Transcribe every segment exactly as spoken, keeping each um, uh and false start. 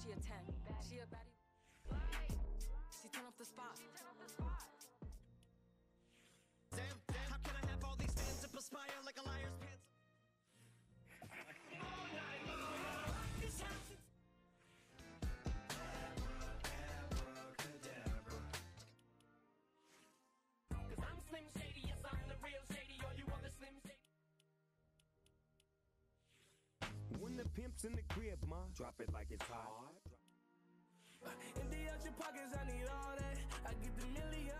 she a ten. She a baddie. She turn off the spot. Damn, damn, how can I have all these fans that perspire like a liar's pants? All night long, this house is abracadabra. Cause I'm Slim Shady, yes, I'm the real Shady, or you are the Slim Shady. When the pimp's in the crib, ma, drop it like it's hot. Empty out your pockets, I need all that. I get the million.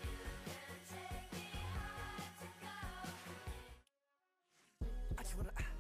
I just wanna.